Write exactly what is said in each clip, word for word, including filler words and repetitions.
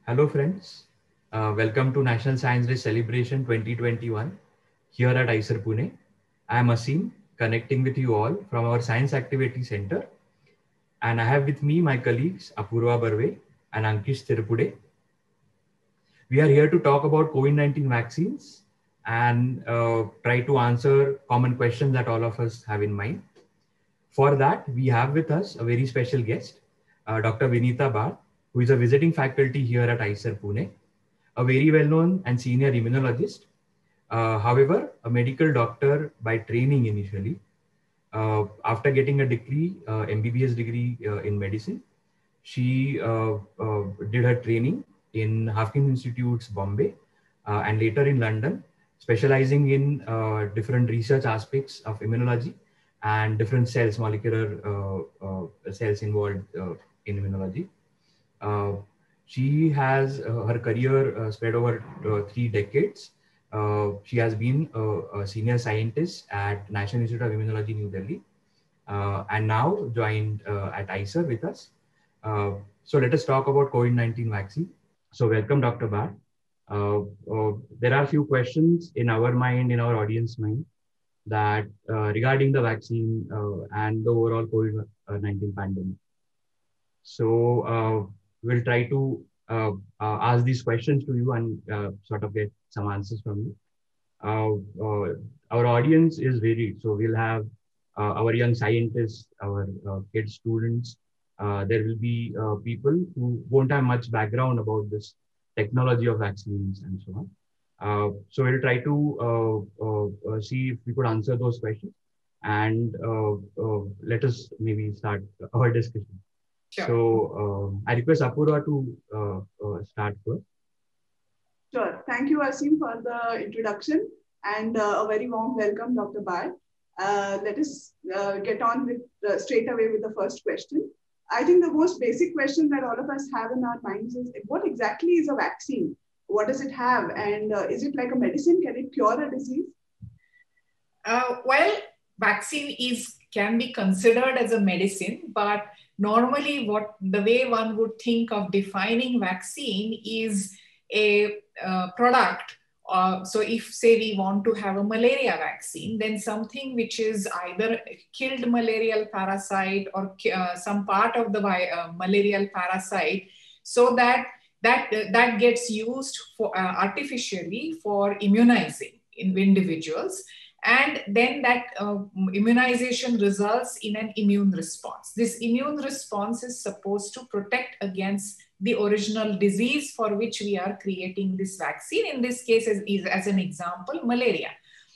Hello, friends. Uh, welcome to National Science Day Celebration twenty twenty-one here at I C E R Pune. I am Asim, connecting with you all from our Science Activity Center. And I have with me my colleagues Apurva Barve and Ankish Tirupude. We are here to talk about COVID nineteen vaccines and uh, try to answer common questions that all of us have in mind. For that, we have with us a very special guest, uh, Doctor Vinita Bhatt, who is a visiting faculty here at I C E R Pune, a very well-known and senior immunologist. Uh, however, a medical doctor by training initially. Uh, after getting a degree, uh, M B B S degree uh, in medicine, she uh, uh, did her training in Hopkins Institute's Bombay uh, and later in London, specializing in uh, different research aspects of immunology and different cells, molecular uh, uh, cells involved uh, in immunology. Uh, she has uh, her career uh, spread over uh, three decades. Uh, she has been a, a senior scientist at National Institute of Immunology, New Delhi, uh, and now joined uh, at I C E R with us. Uh, so let us talk about COVID nineteen vaccine. So welcome, Doctor Bhatt. Uh, uh, there are a few questions in our mind, in our audience mind, that uh, regarding the vaccine uh, and the overall COVID nineteen pandemic. So uh, we'll try to uh, uh, ask these questions to you and uh, sort of get some answers from you. Uh, uh, our audience is varied. So we'll have uh, our young scientists, our uh, kid students. Uh, there will be uh, people who won't have much background about this technology of vaccines and so on. Uh, so we'll try to uh, uh, uh, see if we could answer those questions. And uh, uh, let us maybe start our discussion. Sure. So um, I request Apurva to uh, uh, start first. Sure. Thank you, Asim, for the introduction and uh, a very warm welcome, Doctor Bhatt. Uh, let us uh, get on with uh, straight away with the first question. I think the most basic question that all of us have in our minds is, what exactly is a vaccine? What does it have? And uh, is it like a medicine? Can it cure a disease? Uh, well, vaccine is can be considered as a medicine, but normally what the way one would think of defining vaccine is a uh, product. Uh, so if say we want to have a malaria vaccine, then something which is either killed malarial parasite or uh, some part of the uh, malarial parasite, so that that uh, that gets used for uh, artificially for immunizing in individuals. And then that uh, immunization results in an immune response. This immune response is supposed to protect against the original disease for which we are creating this vaccine. In this case, as, as an example, malaria.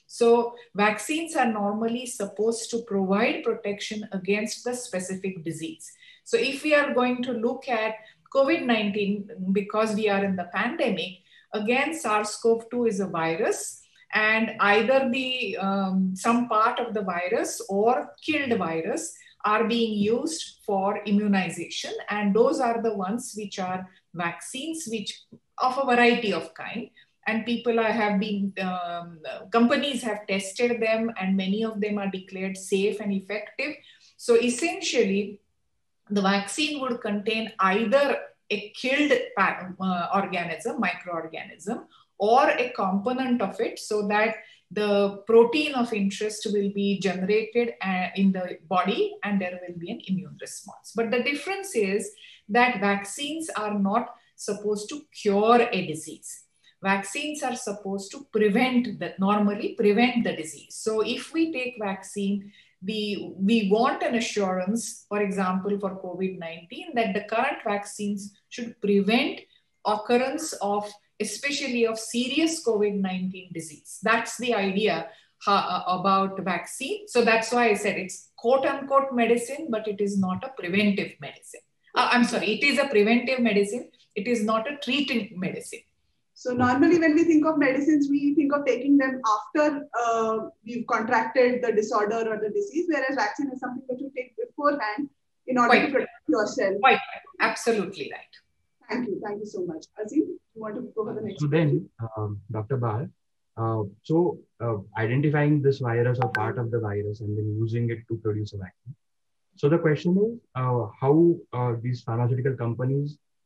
So vaccines are normally supposed to provide protection against the specific disease. So if we are going to look at COVID nineteen, because we are in the pandemic, again, SARS-CoV two is a virus. And either the um, some part of the virus or killed virus are being used for immunization, and those are the ones which are vaccines, which of a variety of kind. And people are, have been um, companies have tested them, and many of them are declared safe and effective. So essentially, the vaccine would contain either a killed uh, organism, microorganism, or a component of it, so that the protein of interest will be generated in the body and there will be an immune response. But the difference is that vaccines are not supposed to cure a disease. Vaccines are supposed to prevent the, normally prevent the disease. So if we take vaccine, we, we want an assurance, for example, for COVID nineteen, that the current vaccines should prevent occurrence of especially of serious COVID nineteen disease. That's the idea uh, about vaccine. So that's why I said it's quote unquote medicine, but it is not a preventive medicine. Uh, I'm sorry, it is a preventive medicine. It is not a treating medicine. So normally when we think of medicines, we think of taking them after uh, we've contracted the disorder or the disease, whereas vaccine is something that you take beforehand in order Quite. to protect yourself. Quite. Absolutely right. Thank you. Thank you so much. Azim, you want to go for the next So then, um, Doctor Bhatt, uh, so uh, identifying this virus or part of the virus and then using it to produce a vaccine. So the question is uh, how uh, these pharmaceutical companies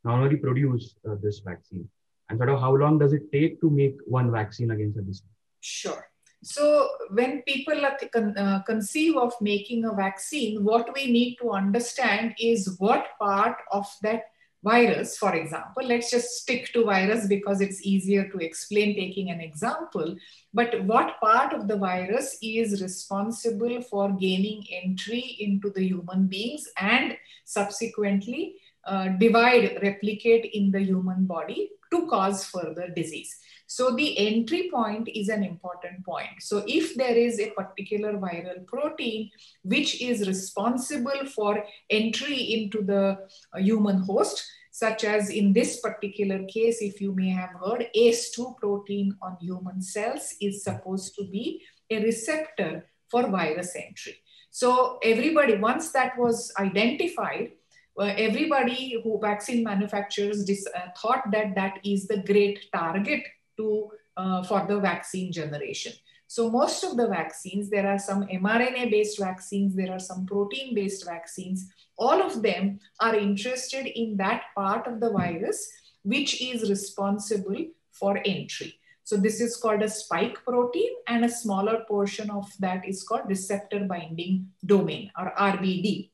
normally produce uh, this vaccine? And sort of how long does it take to make one vaccine against a disease? Sure. So when people are con uh, conceive of making a vaccine, what we need to understand is what part of that virus, for example, let's just stick to virus because it's easier to explain taking an example, but what part of the virus is responsible for gaining entry into the human beings and subsequently uh, divide, replicate in the human body to cause further disease. So the entry point is an important point. So if there is a particular viral protein which is responsible for entry into the human host, such as in this particular case, if you may have heard, A C E two protein on human cells is supposed to be a receptor for virus entry. So everybody, once that was identified, uh, everybody who vaccine manufacturers dis, uh, thought that that is the great target to uh, for the vaccine generation. So most of the vaccines, there are some mRNA based vaccines, there are some protein based vaccines, all of them are interested in that part of the virus which is responsible for entry. So this is called a spike protein, and a smaller portion of that is called receptor binding domain, or R B D.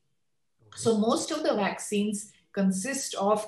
So most of the vaccines consist of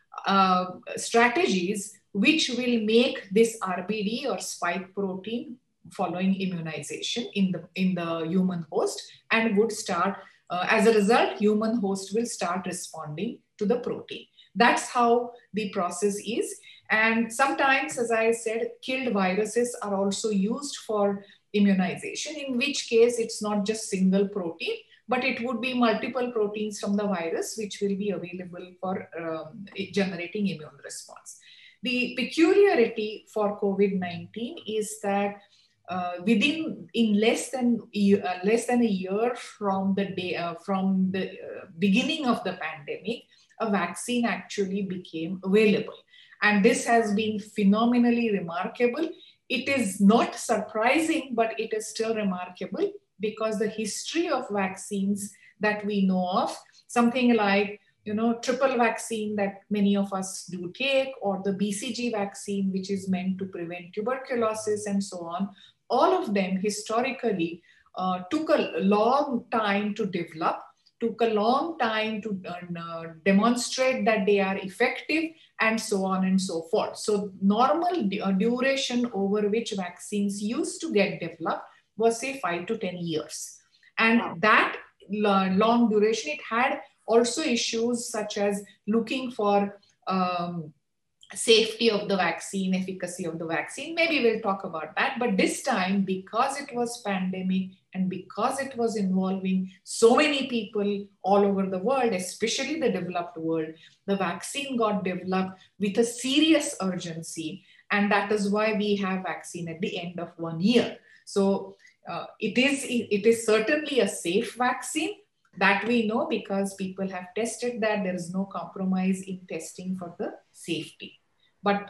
uh, strategies which will make this R B D or spike protein following immunization in the, in the human host, and would start, uh, as a result, human host will start responding to the protein. That's how the process is. And sometimes, as I said, killed viruses are also used for immunization, in which case it's not just single protein, but it would be multiple proteins from the virus which will be available for um, generating immune response. The peculiarity for COVID nineteen is that uh, within in less than uh, less than a year from the day uh, from the uh, beginning of the pandemic, a vaccine actually became available, and this has been phenomenally remarkable. It is not surprising, but it is still remarkable because the history of vaccines that we know of, something like, you know, triple vaccine that many of us do take, or the B C G vaccine, which is meant to prevent tuberculosis and so on, all of them historically uh, took a long time to develop, took a long time to uh, demonstrate that they are effective, and so on and so forth. So normal uh, duration over which vaccines used to get developed was, say, five to ten years. And wow. that long duration, it had also issues such as looking for um, safety of the vaccine, efficacy of the vaccine. Maybe we'll talk about that. But this time, because it was pandemic and because it was involving so many people all over the world, especially the developed world, the vaccine got developed with a serious urgency. And that is why we have vaccine at the end of one year. So uh, it is, it is certainly a safe vaccine. That we know because people have tested that. There is no compromise in testing for the safety. But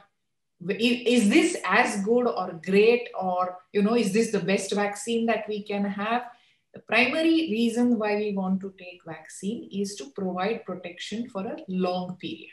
is this as good or great, or, you know, is this the best vaccine that we can have? The primary reason why we want to take vaccine is to provide protection for a long period.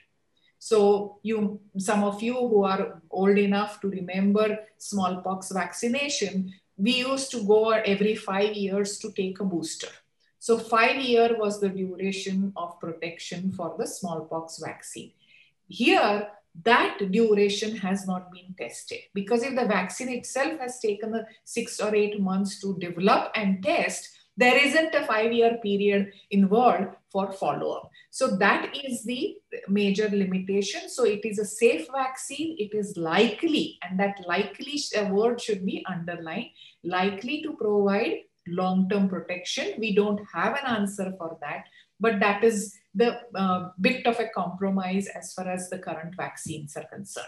So you, some of you who are old enough to remember smallpox vaccination, we used to go every five years to take a booster. So five years was the duration of protection for the smallpox vaccine. Here, that duration has not been tested, because if the vaccine itself has taken a six or eight months to develop and test, there isn't a five-year period involved for follow-up. So that is the major limitation. So it is a safe vaccine. It is likely, and that likely word should be underlined, likely to provide long-term protection. We don't have an answer for that, but that is the uh, bit of a compromise as far as the current vaccines are concerned.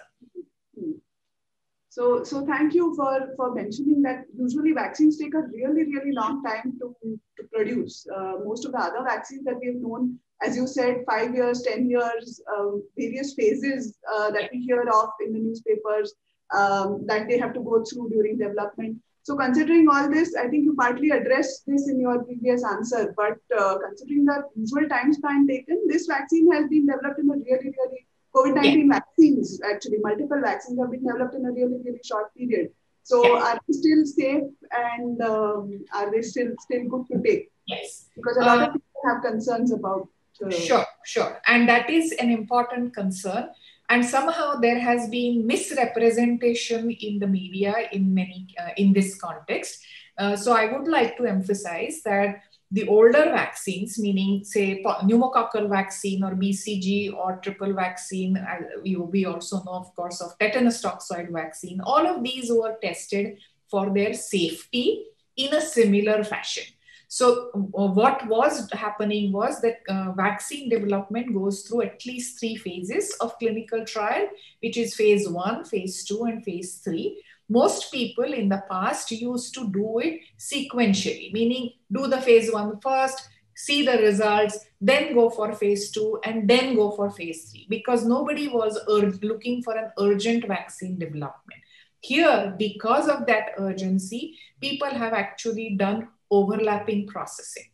So, so thank you for, for mentioning that usually vaccines take a really, really long time to, to produce. Uh, most of the other vaccines that we've known, as you said, five years, ten years, um, various phases uh, that we hear of in the newspapers um, that they have to go through during development. So considering all this, I think you partly addressed this in your previous answer, but uh, considering the usual time span taken, this vaccine has been developed in a really, really COVID nineteen yeah. vaccines, actually, multiple vaccines have been developed in a really, really short period. So yeah. are they still safe and um, are they still, still good to take? Yes. Because a lot uh, of people have concerns about. Uh, sure, sure. And that is an important concern. And somehow there has been misrepresentation in the media in many, uh, in this context. Uh, so I would like to emphasize that the older vaccines, meaning say pneumococcal vaccine or B C G or triple vaccine, we also know of course of tetanus toxoid vaccine, all of these were tested for their safety in a similar fashion. So what was happening was that uh, vaccine development goes through at least three phases of clinical trial, which is phase one, phase two, and phase three. Most people in the past used to do it sequentially, meaning do the phase one first, see the results, then go for phase two, and then go for phase three, because nobody was looking for an urgent vaccine development. Here, because of that urgency, people have actually done overlapping processing.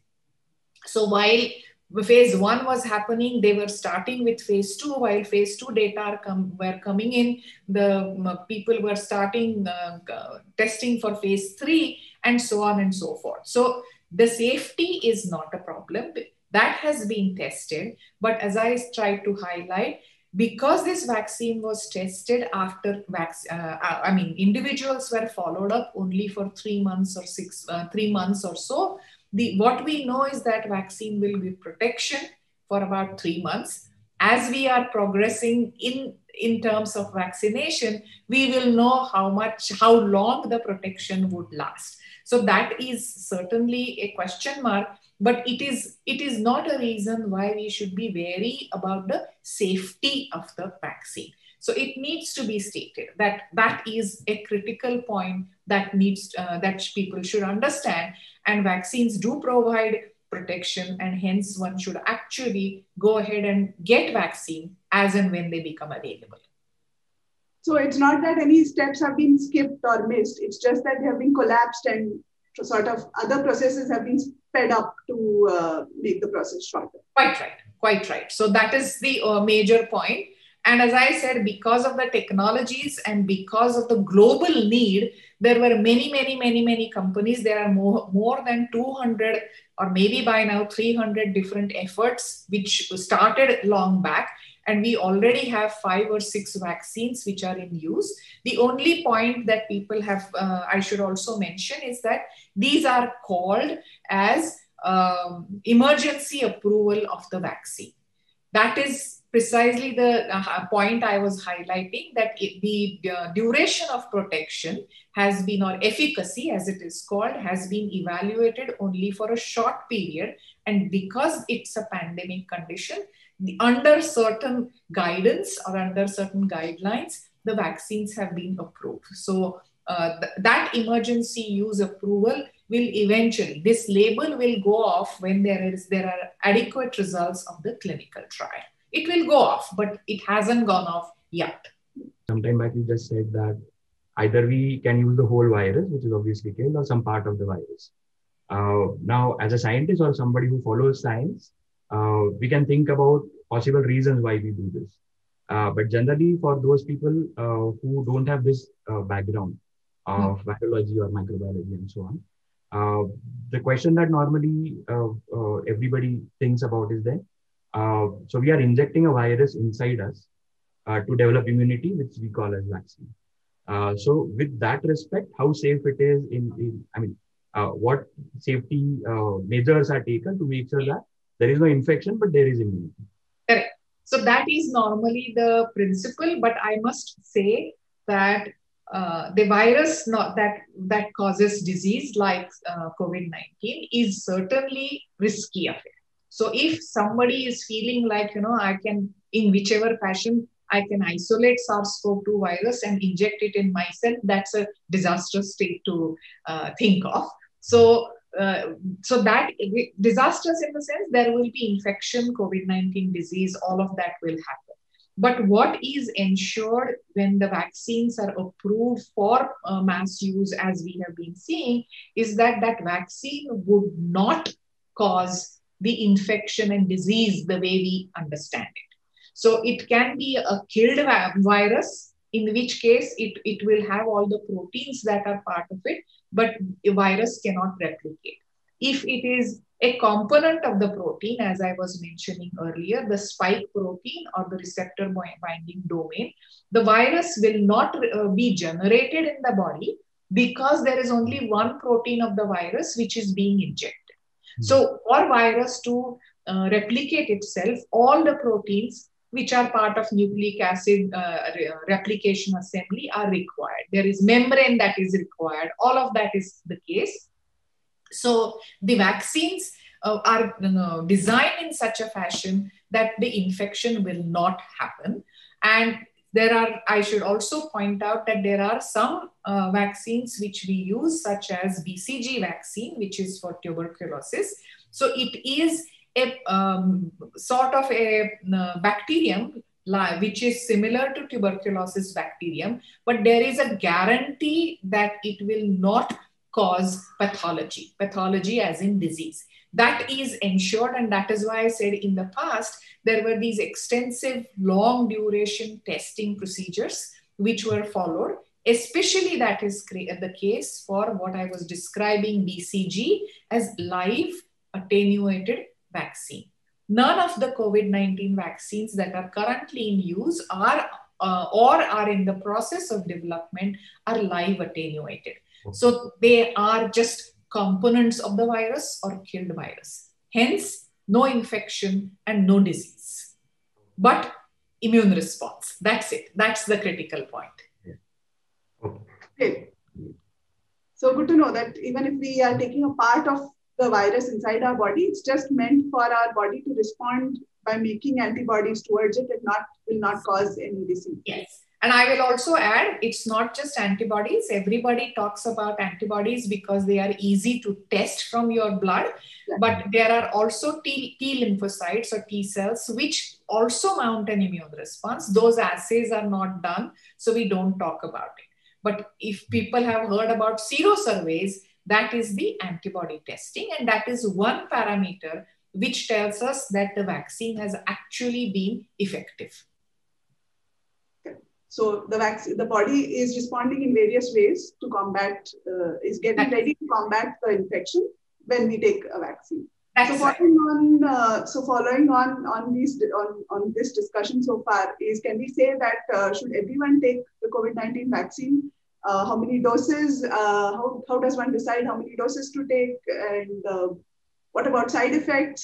So while phase one was happening, they were starting with phase two. While phase two data are come, were coming in, the people were starting uh, testing for phase three, and so on and so forth. So the safety is not a problem. That has been tested. But as I tried to highlight, because this vaccine was tested after vaccine, uh, I mean, individuals were followed up only for three months or six, uh, three months or so. The, what we know is that vaccine will give protection for about three months. As we are progressing in, in terms of vaccination, we will know how much, how long the protection would last. So that is certainly a question mark, but it is, it is not a reason why we should be wary about the safety of the vaccine. So it needs to be stated that that is a critical point that needs, uh, that people should understand. And vaccines do provide protection, and hence one should actually go ahead and get vaccine as and when they become available. So it's not that any steps have been skipped or missed. It's just that they have been collapsed and sort of other processes have been sped up to uh, make the process shorter. Quite right, quite right. So that is the uh, major point. And as I said, because of the technologies and because of the global need, there were many, many, many, many companies. There are more, more than two hundred or maybe by now three hundred different efforts which started long back. And we already have five or six vaccines which are in use. The only point that people have, uh, I should also mention, is that these are called as um, emergency approval of the vaccine. That is precisely the uh, point I was highlighting, that it, the uh, duration of protection has been, or efficacy as it is called, has been evaluated only for a short period. And because it's a pandemic condition, the, under certain guidance or under certain guidelines, the vaccines have been approved. So uh, th that emergency use approval will eventually, this label will go off when there is there are adequate results of the clinical trial. It will go off, but it hasn't gone off yet. Sometime back you just said that either we can use the whole virus, which is obviously killed, or some part of the virus. Uh, now, as a scientist or somebody who follows science, uh, we can think about possible reasons why we do this. Uh, but generally, for those people uh, who don't have this uh, background of mm-hmm. virology or microbiology and so on, uh, the question that normally uh, uh, everybody thinks about is that, uh, so we are injecting a virus inside us uh, to develop immunity, which we call as vaccine. Uh, so with that respect, how safe it is in, in I mean, uh, what safety uh, measures are taken to make sure that there is no infection, but there is immunity? Correct. So that is normally the principle, but I must say that uh, the virus not that, that causes disease like uh, COVID nineteen is certainly risky affair. So if somebody is feeling like, you know, I can, in whichever fashion, I can isolate SARS CoV two virus and inject it in myself, that's a disastrous state to uh, think of. So, uh, so that disastrous in the sense, there will be infection, COVID nineteen disease, all of that will happen. But what is ensured when the vaccines are approved for uh, mass use, as we have been seeing, is that that vaccine would not cause the infection and disease the way we understand it. So it can be a killed virus, in which case it, it will have all the proteins that are part of it, but a virus cannot replicate. If it is a component of the protein, as I was mentioning earlier, the spike protein or the receptor binding domain, the virus will not uh, be generated in the body because there is only one protein of the virus which is being injected. Mm-hmm. So for virus to uh, replicate itself, all the proteins which are part of nucleic acid uh, re replication assembly are required. There is membrane that is required. All of that is the case. So the vaccines uh, are you know, designed in such a fashion that the infection will not happen. And there are, I should also point out that there are some uh, vaccines which we use, such as B C G vaccine, which is for tuberculosis. So it is a um, sort of a uh, bacterium which is similar to tuberculosis bacterium, but there is a guarantee that it will not cause pathology, pathology as in disease. That is ensured, and that is why I said in the past, there were these extensive long duration testing procedures which were followed, especially that is the case for what I was describing B C G as live attenuated vaccine. None of the COVID nineteen vaccines that are currently in use are uh, or are in the process of development are live attenuated. So they are just components of the virus or killed virus. Hence, no infection and no disease, but immune response. That's it. That's the critical point. Yeah. Okay. So good to know that even if we are taking a part of the virus inside our body, it's just meant for our body to respond by making antibodies towards it and not will not cause any disease. Yes. And I will also add, it's not just antibodies. Everybody talks about antibodies because they are easy to test from your blood. Yeah. But there are also T, T lymphocytes or T cells, which also mount an immune response. Those assays are not done, so we don't talk about it. But if people have heard about serosurveys, that is the antibody testing. And that is one parameter which tells us that the vaccine has actually been effective. So the vaccine, the body is responding in various ways to combat, uh, is getting ready to combat the infection when we take a vaccine. That's so following right. on, uh, so following on on these on on this discussion so far is, can we say that uh, should everyone take the COVID nineteen vaccine? Uh, how many doses? Uh, how how does one decide how many doses to take? And uh, what about side effects?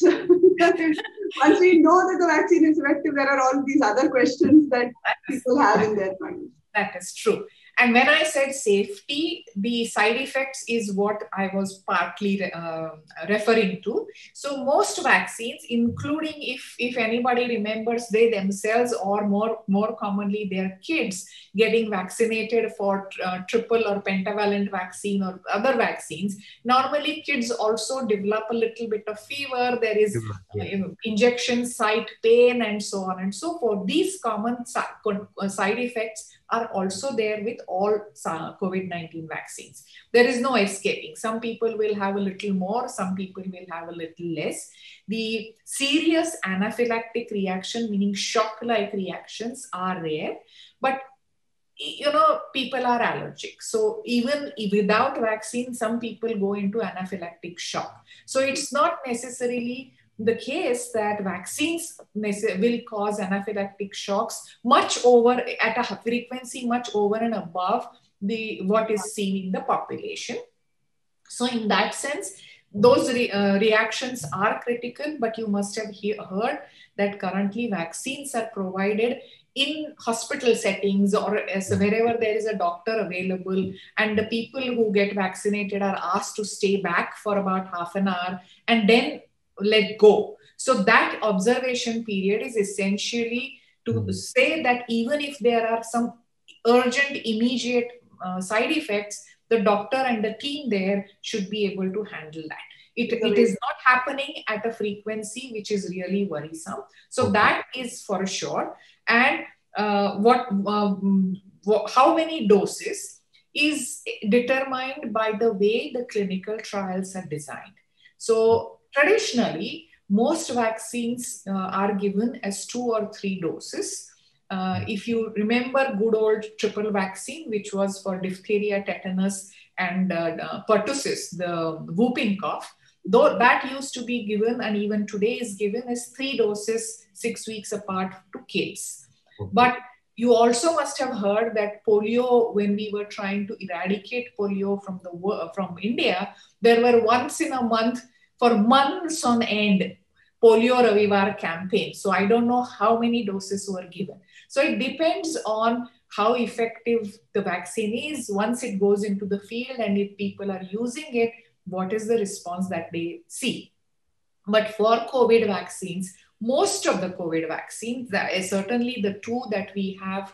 Once we know that the vaccine is effective, there are all these other questions that people have in their minds. That is true. And when I said safety, the side effects is what I was partly uh, referring to. So most vaccines, including if, if anybody remembers they themselves or more, more commonly their kids getting vaccinated for uh, triple or pentavalent vaccine or other vaccines, normally kids also develop a little bit of fever. There is uh, injection site pain and so on and so forth. These common side effects are also there with all COVID nineteen vaccines. There is no escaping. Some people will have a little more, some people will have a little less. The serious anaphylactic reaction, meaning shock-like reactions, are rare, but you know, people are allergic. So even without vaccine, some people go into anaphylactic shock. So it's not necessarily the case that vaccines will cause anaphylactic shocks much over at a frequency much over and above the what is seen in the population. So in that sense, those re, uh, reactions are critical, but you must have he heard that currently vaccines are provided in hospital settings or as wherever there is a doctor available, and the people who get vaccinated are asked to stay back for about half an hour and then let go. So that observation period is essentially to mm-hmm. say that even if there are some urgent, immediate uh, side effects, the doctor and the team there should be able to handle that. It, it is not happening at a frequency which is really worrisome. So okay. that is for sure. And uh, what, um, what, how many doses is determined by the way the clinical trials are designed. So traditionally, most vaccines uh, are given as two or three doses. Uh, if you remember good old triple vaccine, which was for diphtheria, tetanus, and uh, uh, pertussis, the whooping cough, though that used to be given and even today is given as three doses, six weeks apart to kids. Okay. But you also must have heard that polio, when we were trying to eradicate polio from the from India, there were once in a month for months on end polio ravivar campaign. So I don't know how many doses were given. So it depends on how effective the vaccine is. Once it goes into the field and if people are using it, what is the response that they see? But for COVID vaccines, most of the COVID vaccines, that is certainly the two that we have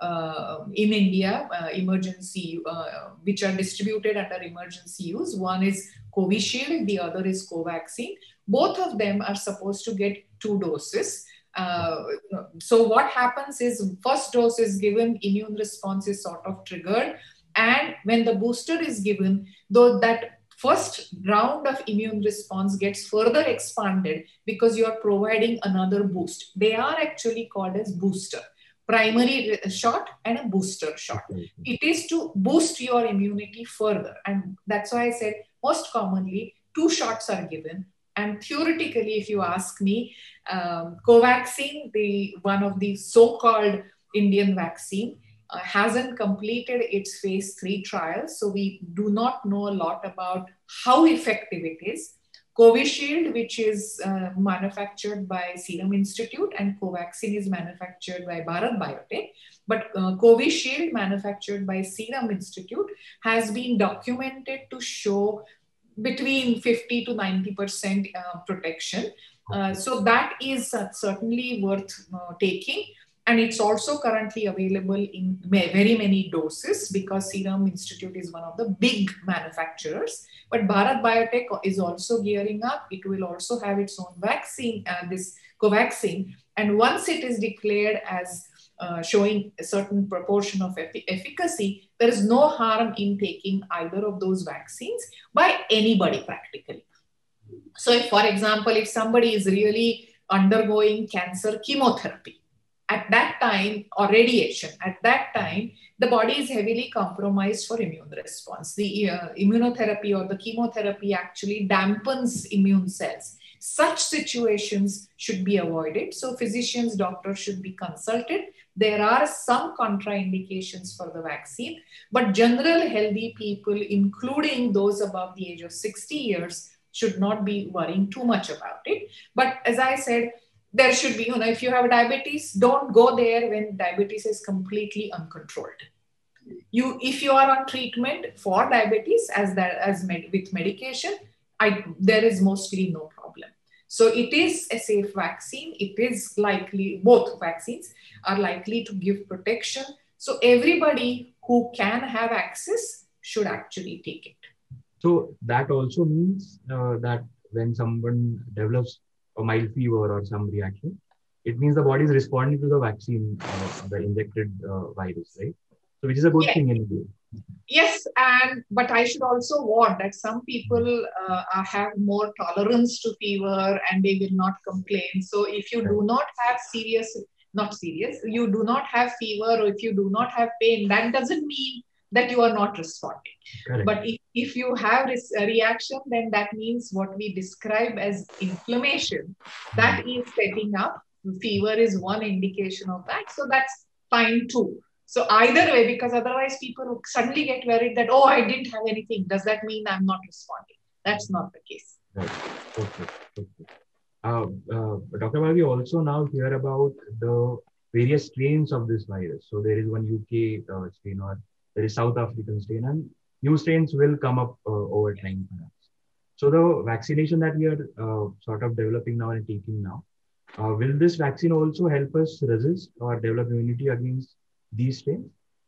uh, in India, uh, emergency, uh, which are distributed under emergency use. One is Covishield, the other is Covaxin. Both of them are supposed to get two doses. Uh, so what happens is first dose is given, immune response is sort of triggered. And when the booster is given, though that first round of immune response gets further expanded because you are providing another boost. They are actually called as booster, primary shot and a booster shot. It is to boost your immunity further. And that's why I said most commonly two shots are given. And theoretically, if you ask me, um, Covaxin, the one of the so-called Indian vaccine, uh, hasn't completed its phase three trials. So we do not know a lot about how effective it is. Covishield, which is uh, manufactured by Serum Institute, and Covaxin is manufactured by Bharat Biotech. But uh, Covishield, manufactured by Serum Institute, has been documented to show between fifty to ninety percent uh, protection. Uh, so that is uh, certainly worth uh, taking. And it's also currently available in very many doses because Serum Institute is one of the big manufacturers. But Bharat Biotech is also gearing up. It will also have its own vaccine, uh, this Covaxin. And once it is declared as uh, showing a certain proportion of eff- efficacy, there is no harm in taking either of those vaccines by anybody practically. So if, for example, if somebody is really undergoing cancer chemotherapy, at that time, or radiation, at that time, the body is heavily compromised for immune response. The uh, immunotherapy or the chemotherapy actually dampens immune cells. Such situations should be avoided. So physicians, doctors should be consulted. There are some contraindications for the vaccine, but general healthy people, including those above the age of sixty years, should not be worrying too much about it. But as I said, there should be, you know, if you have diabetes, don't go there when diabetes is completely uncontrolled. You, if you are on treatment for diabetes as that as med, with medication, I, there is mostly no problem. So it is a safe vaccine. It is likely, both vaccines are likely to give protection. So everybody who can have access should actually take it. So that also means uh, that when someone develops a mild fever or some reaction, it means the body is responding to the vaccine, uh, the injected uh, virus, right? So which is a good yes. thing anyway. Yes, and but I should also warn that some people uh, have more tolerance to fever and they will not complain. So if you do not have serious, not serious, you do not have fever or if you do not have pain, that doesn't mean that you are not responding. Correct. But if, if you have this a reaction, then that means what we describe as inflammation, that is setting up. Fever is one indication of that. So that's fine too. So either way, because otherwise people suddenly get worried that, oh, I didn't have anything. Does that mean I'm not responding? That's not the case. Right. Okay. Okay. Uh, uh, Doctor Bal, we also now hear about the various strains of this virus. So there is one U K uh, strain, or there is South African strain, and new strains will come up uh, over time perhaps. So the vaccination that we are uh, sort of developing now and taking now, uh, will this vaccine also help us resist or develop immunity against these strains?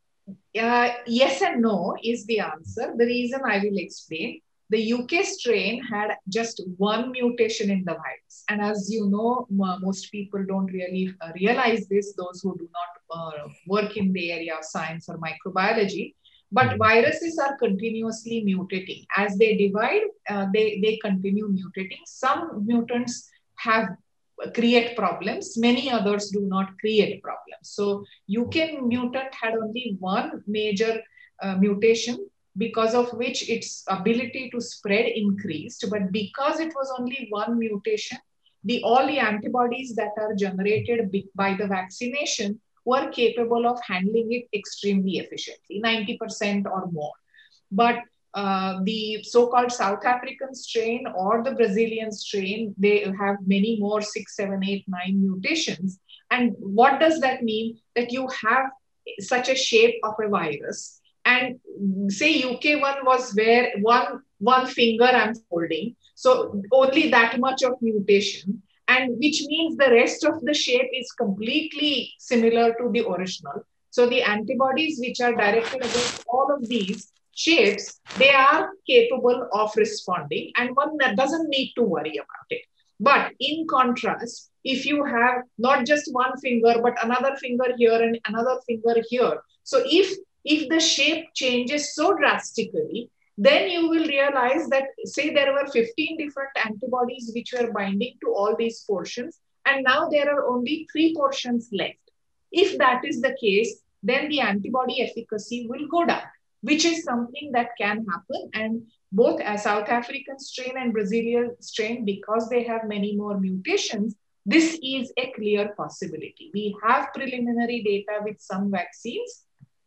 Uh, yes and no is the answer. The reason I will explain. The U K strain had just one mutation in the virus. And as you know, most people don't really uh, realize this, those who do not uh, work in the area of science or microbiology. But viruses are continuously mutating. As they divide, uh, they, they continue mutating. Some mutants have create problems. Many others do not create problems. So U K mutant had only one major uh, mutation, because of which its ability to spread increased. But because it was only one mutation, the all the antibodies that are generated by the vaccination were capable of handling it extremely efficiently, ninety percent or more. But uh, the so-called South African strain or the Brazilian strain, they have many more, six, seven, eight, nine mutations. And what does that mean? That you have such a shape of a virus. And say U K one was where one, one finger I'm holding. So only that much of mutation. And which means the rest of the shape is completely similar to the original. So the antibodies which are directed against all of these shapes, they are capable of responding, and one doesn't need to worry about it. But in contrast, if you have not just one finger, but another finger here and another finger here, so if, if the shape changes so drastically, then you will realize that, say there were fifteen different antibodies which were binding to all these portions, and now there are only three portions left. If that is the case, then the antibody efficacy will go down, which is something that can happen. And both a South African strain and Brazilian strain, because they have many more mutations, this is a clear possibility. We have preliminary data with some vaccines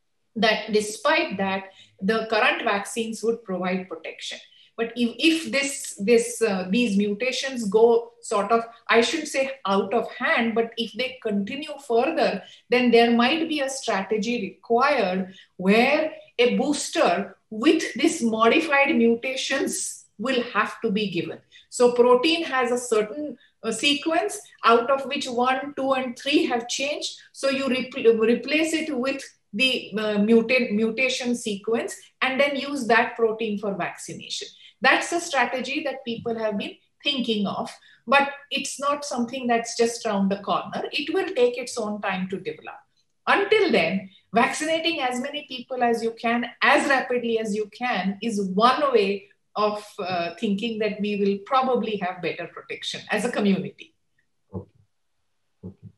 that despite that, the current vaccines would provide protection. But if, if this, this, uh, these mutations go sort of, I shouldn't say out of hand, but if they continue further, then there might be a strategy required where a booster with this modified mutations will have to be given. So protein has a certain uh, sequence out of which one, two, and three have changed. So you repl replace it with the uh, mutant, mutation sequence and then use that protein for vaccination. That's a strategy that people have been thinking of, but it's not something that's just around the corner. It will take its own time to develop. Until then, vaccinating as many people as you can, as rapidly as you can, is one way of uh, thinking that we will probably have better protection as a community. Okay. Okay.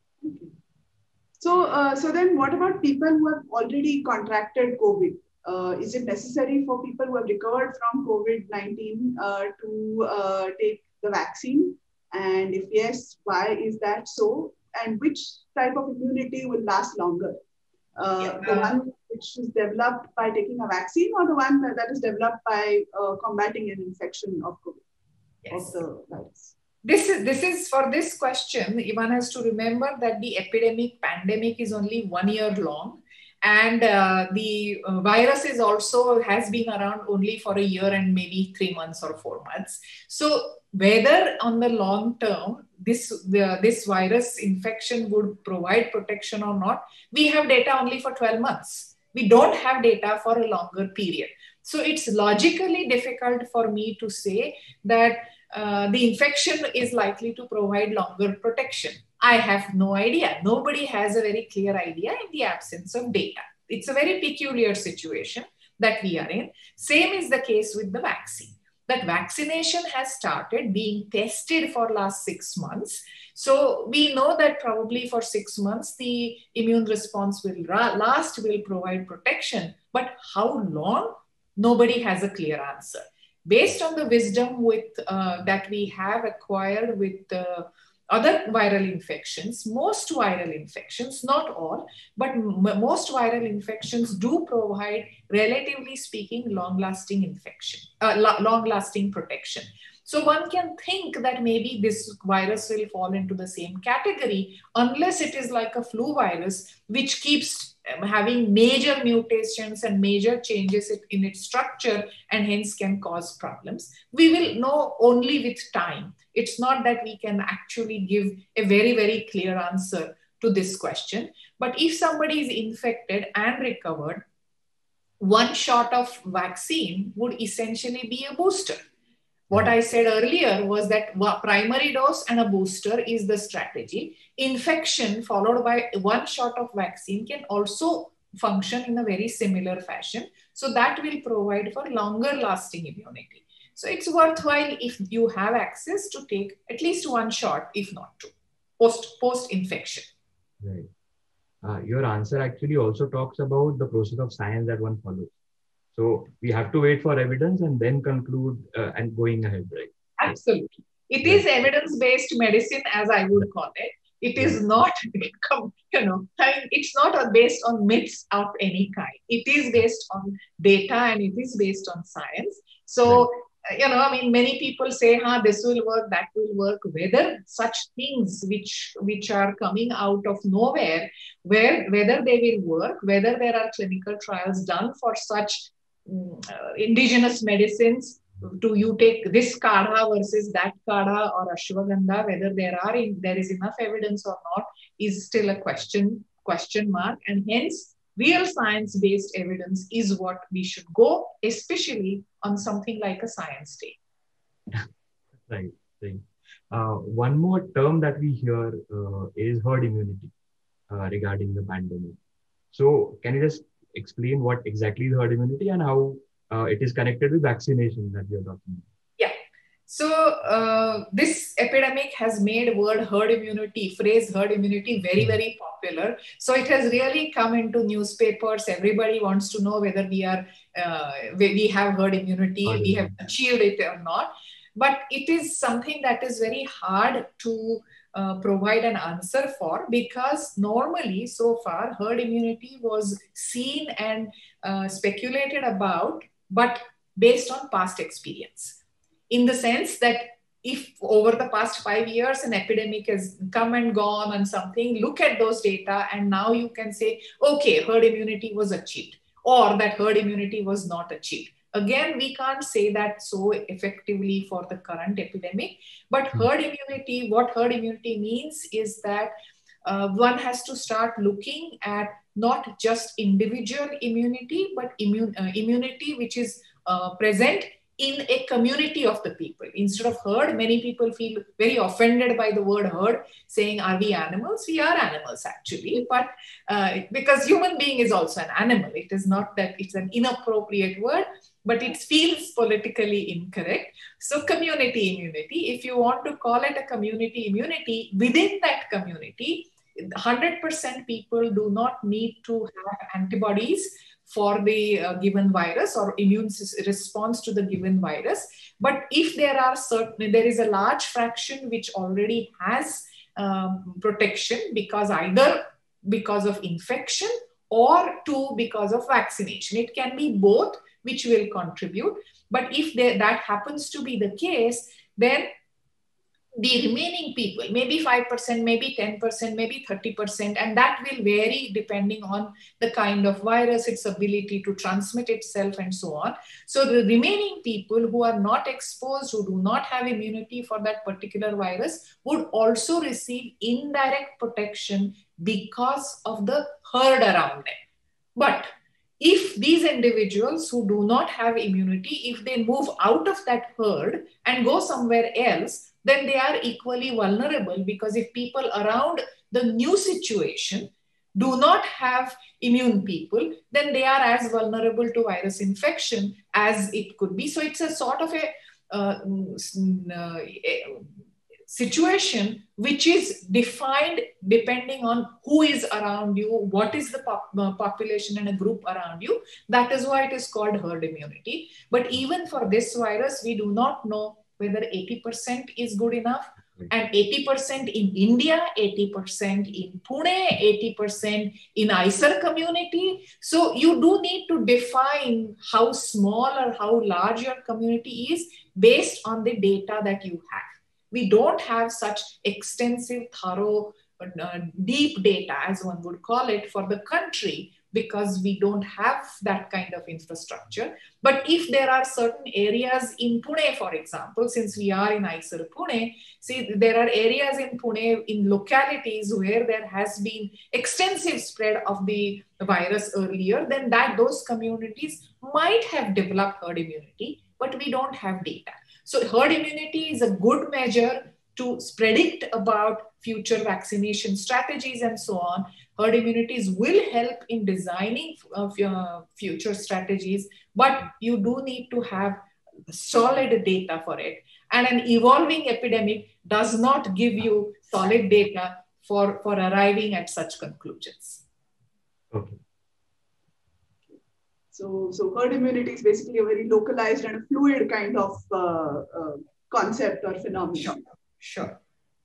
So, uh, so then what about people who have already contracted COVID? Uh, is it necessary for people who have recovered from COVID nineteen uh, to uh, take the vaccine? And if yes, why is that so? And which type of immunity will last longer? Uh, yeah. The one which is developed by taking a vaccine, or the one that, that is developed by uh, combating an infection of COVID? Yes. Of the virus? This is, this is for this question, one has to remember that the epidemic pandemic is only one year long. And uh, the uh, virus is also has been around only for a year and maybe three months or four months. So whether on the long term, this, the, this virus infection would provide protection or not, we have data only for twelve months. We don't have data for a longer period. So it's logically difficult for me to say that uh, the infection is likely to provide longer protection. I have no idea. Nobody has a very clear idea in the absence of data. It's a very peculiar situation that we are in. Same is the case with the vaccine. That vaccination has started being tested for last six months. So we know that probably for six months, the immune response will last, will provide protection. But how long? Nobody has a clear answer. Based on the wisdom with, uh, that we have acquired with uh, other viral infections, most viral infections, not all, but most viral infections do provide, relatively speaking, long-lasting infection, uh, long-lasting protection. So one can think that maybe this virus will fall into the same category, unless it is like a flu virus, which keeps having major mutations and major changes in its structure and hence can cause problems. We will know only with time. It's not that we can actually give a very, very clear answer to this question. But if somebody is infected and recovered, one shot of vaccine would essentially be a booster. What I said earlier was that primary dose and a booster is the strategy. Infection followed by one shot of vaccine can also function in a very similar fashion. So that will provide for longer lasting immunity. So it's worthwhile if you have access to take at least one shot, if not two, post, post-infection. Right. Uh, your answer actually also talks about the process of science that one follows. So we have to wait for evidence and then conclude uh, and going ahead, right? Absolutely. It is evidence-based medicine, as I would call it. It is not, you know, it's not based on myths of any kind. It is based on data and it is based on science. So, right. you know, I mean, many people say, huh, this will work, that will work. Whether such things which, which are coming out of nowhere, where, whether they will work, whether there are clinical trials done for such um, uh, indigenous medicines, do you take this kadha versus that kadha or ashwagandha, whether there are in, there is enough evidence or not, is still a question, question mark. And hence, real science-based evidence is what we should go, especially on something like a science day. Right, right. Uh, one more term that we hear uh, is herd immunity uh, regarding the pandemic. So can you just explain what exactly is herd immunity and how Uh, it is connected with vaccination that we are talking about? Yeah. So uh, this epidemic has made word herd immunity, phrase herd immunity very, very popular. So it has really come into newspapers. Everybody wants to know whether we are, uh, we have herd immunity, herd we have achieved it or not. But it is something that is very hard to uh, provide an answer for, because normally so far herd immunity was seen and uh, speculated about, but based on past experience. In the sense that if over the past five years an epidemic has come and gone on something, look at those data and now you can say, okay, herd immunity was achieved, or that herd immunity was not achieved. Again, we can't say that so effectively for the current epidemic, but mm-hmm. herd immunity, what herd immunity means is that uh, one has to start looking at not just individual immunity, but immune, uh, immunity which is uh, present in a community of the people. Instead of herd, many people feel very offended by the word herd, saying, are we animals? We are animals actually, but uh, because human being is also an animal. It is not that it's an inappropriate word, but it feels politically incorrect. So community immunity, if you want to call it a community immunity, within that community, one hundred percent people do not need to have antibodies for the uh, given virus or immune response to the given virus. But if there are certain, there is a large fraction which already has um, protection, because either because of infection or two because of vaccination. It can be both which will contribute. But if there, that happens to be the case, then the remaining people, maybe five percent, maybe ten percent, maybe thirty percent, and that will vary depending on the kind of virus, its ability to transmit itself and so on. So the remaining people who are not exposed, who do not have immunity for that particular virus, would also receive indirect protection because of the herd around them. But if these individuals who do not have immunity, if they move out of that herd and go somewhere else, then they are equally vulnerable, because if people around the new situation do not have immune people, then they are as vulnerable to virus infection as it could be. So it's a sort of a, uh, a situation which is defined depending on who is around you, what is the pop population and a group around you. That is why it is called herd immunity. But even for this virus, we do not know whether eighty percent is good enough. And eighty percent in India, eighty percent in Pune, eighty percent in I C E R community. So you do need to define how small or how large your community is based on the data that you have. We don't have such extensive, thorough, uh, deep data, as one would call it, for the country, because we don't have that kind of infrastructure. But if there are certain areas in Pune, for example, since we are in I C E R Pune, see, there are areas in Pune, in localities where there has been extensive spread of the virus earlier, then that those communities might have developed herd immunity, but we don't have data. So herd immunity is a good measure to predict about future vaccination strategies and so on. Herd immunities will help in designing uh, future strategies, but you do need to have solid data for it. And an evolving epidemic does not give you solid data for, for arriving at such conclusions. Okay. So, so herd immunity is basically a very localized and a fluid kind of uh, uh, concept or phenomenon. Sure. Sure.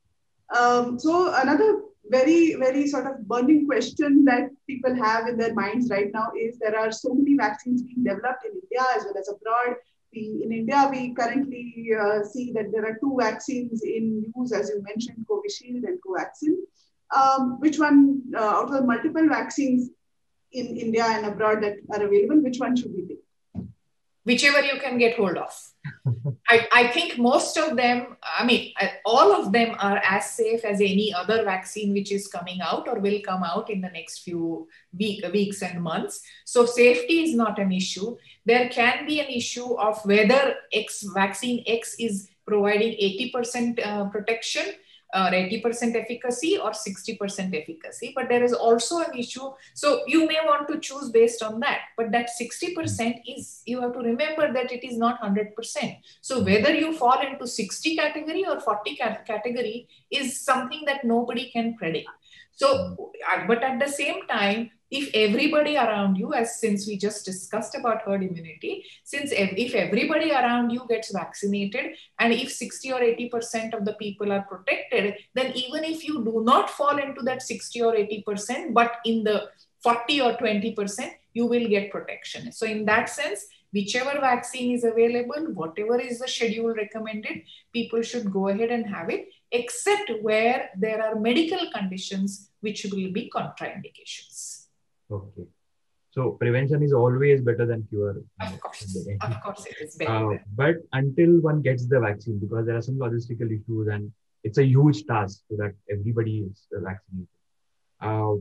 Um, so another very, very sort of burning question that people have in their minds right now is there are so many vaccines being developed in India as well as abroad. We, in India, we currently uh, see that there are two vaccines in use, as you mentioned, Covishield and Covaxin. Um, which one, uh, out of the multiple vaccines in India and abroad that are available, which one should we take? Whichever you can get hold of. I, I think most of them, I mean, all of them are as safe as any other vaccine which is coming out or will come out in the next few week, weeks and months. So safety is not an issue. There can be an issue of whether X vaccine X is providing eighty percent uh, protection or eighty percent efficacy or sixty percent efficacy, but there is also an issue. So you may want to choose based on that, but that sixty percent is, you have to remember that it is not one hundred percent. So whether you fall into sixty category or forty category is something that nobody can predict. So, but at the same time, if everybody around you, as since we just discussed about herd immunity, since if everybody around you gets vaccinated and if sixty or eighty percent of the people are protected, then even if you do not fall into that sixty or eighty percent, but in the forty or twenty percent, you will get protection. So in that sense, whichever vaccine is available, whatever is the schedule recommended, people should go ahead and have it, except where there are medical conditions which will be contraindications. Okay. So prevention is always better than cure. Of course, of course it is better. Uh, but until one gets the vaccine, because there are some logistical issues and it's a huge task so that everybody is vaccinated. Uh,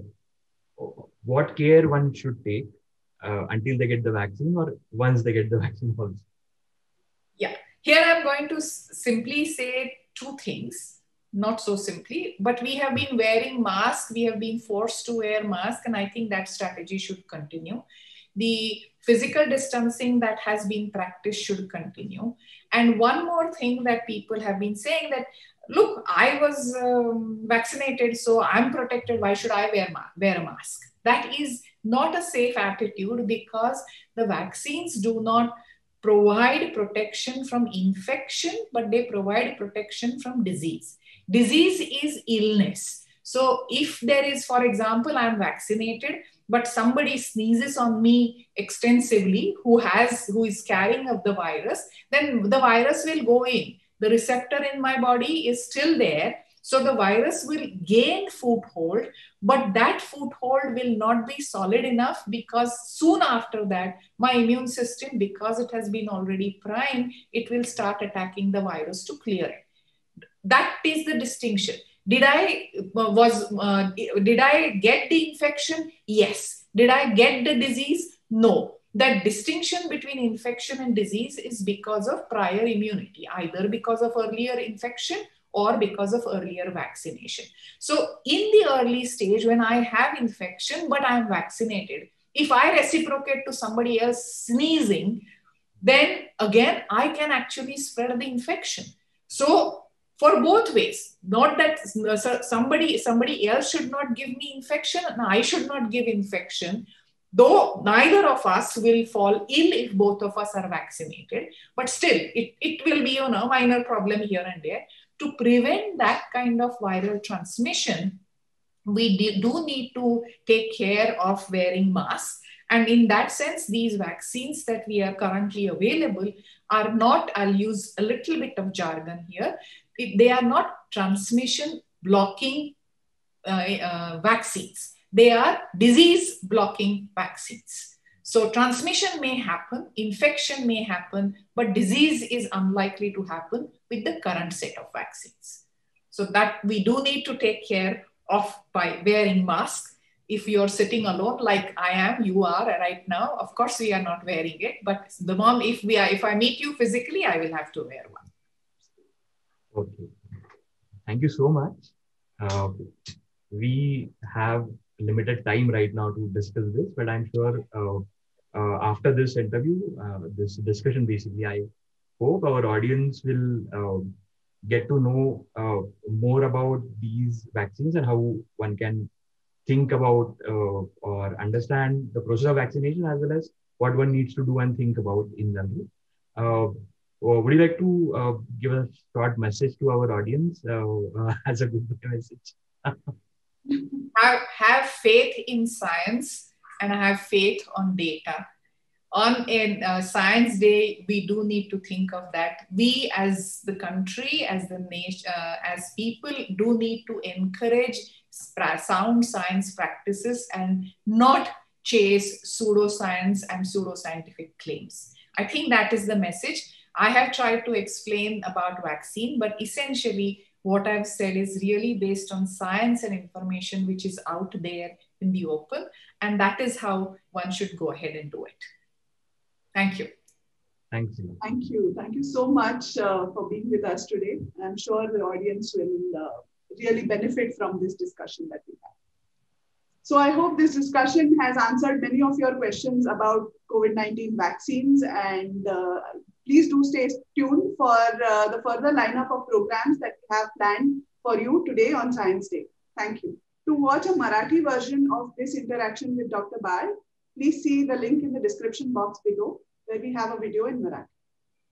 what care one should take uh, until they get the vaccine or once they get the vaccine also? Yeah, here I'm going to simply say two things. Not so simply, but we have been wearing masks. We have been forced to wear masks, and I think that strategy should continue. The physical distancing that has been practiced should continue. And one more thing that people have been saying that, look, I was um, vaccinated, so I'm protected. Why should I wear, ma- wear a mask? That is not a safe attitude because the vaccines do not provide protection from infection, but they provide protection from disease. Disease is illness. So if there is, for example, I'm vaccinated, but somebody sneezes on me extensively who has, who is carrying of the virus, then the virus will go in. The receptor in my body is still there. So the virus will gain foothold, but that foothold will not be solid enough because soon after that, my immune system, because it has been already primed, it will start attacking the virus to clear it. That is the distinction. Did I was uh, did I get the infection? Yes. Did I get the disease? No. That distinction between infection and disease is because of prior immunity, either because of earlier infection or because of earlier vaccination. So in the early stage, when I have infection, but I am vaccinated, if I reciprocate to somebody else sneezing, then again, I can actually spread the infection. So for both ways, not that somebody, somebody else should not give me infection and I should not give infection, though neither of us will fall ill if both of us are vaccinated, but still it, it will be, you know, minor problem here and there. To prevent that kind of viral transmission, we do need to take care of wearing masks. And in that sense, these vaccines that we are currently available are not, I'll use a little bit of jargon here, they are not transmission blocking uh, uh, vaccines. They are disease blocking vaccines. So transmission may happen, infection may happen, but disease is unlikely to happen with the current set of vaccines. So that we do need to take care of by wearing masks. If you're sitting alone, like I am, you are right now, of course we are not wearing it, but the mom, if we are, if I meet you physically, I will have to wear one. Okay. Thank you so much. Uh, we have limited time right now to discuss this, but I'm sure uh, uh, after this interview, uh, this discussion, basically, I hope our audience will uh, get to know uh, more about these vaccines and how one can think about uh, or understand the process of vaccination, as well as what one needs to do and think about in general. Uh, uh, would you like to uh, give a short message to our audience uh, uh, as a goodbye message? have, have faith in science and have faith on data. On a uh, Science Day, we do need to think of that. We as the country, as the nation, uh, as people do need to encourage sound science practices and not chase pseudoscience and pseudoscientific claims. I think that is the message. I have tried to explain about vaccine, but essentially what I've said is really based on science and information which is out there in the open. And that is how one should go ahead and do it. Thank you. Thank you. Thank you. Thank you so much uh, for being with us today. I'm sure the audience will uh, really benefit from this discussion that we have. So I hope this discussion has answered many of your questions about COVID nineteen vaccines, and uh, please do stay tuned for uh, the further lineup of programs that we have planned for you today on Science Day. Thank you. To watch a Marathi version of this interaction with Doctor Bal, please see the link in the description box below, where we have a video in Marathi.